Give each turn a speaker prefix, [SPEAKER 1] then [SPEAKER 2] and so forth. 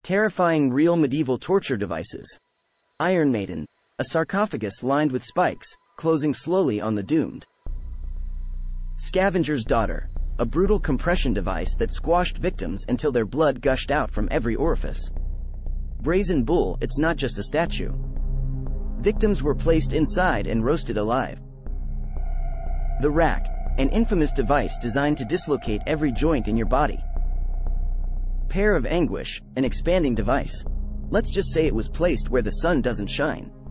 [SPEAKER 1] Terrifying real medieval torture devices. Iron Maiden, a sarcophagus lined with spikes, closing slowly on the doomed. Scavenger's Daughter, a brutal compression device that squashed victims until their blood gushed out from every orifice. Brazen Bull, it's not just a statue. Victims were placed inside and roasted alive. The Rack, an infamous device designed to dislocate every joint in your body. Pair of Anguish, an expanding device. Let's just say it was placed where the sun doesn't shine.